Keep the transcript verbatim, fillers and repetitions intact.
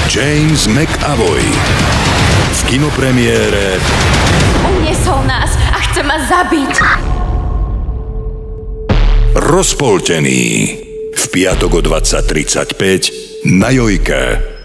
James McAvoy v kinopremiére Uniesol nás a chce ma zabiť. Rozpoltený v piatok o dvadsať tridsaťpäť na Jojke.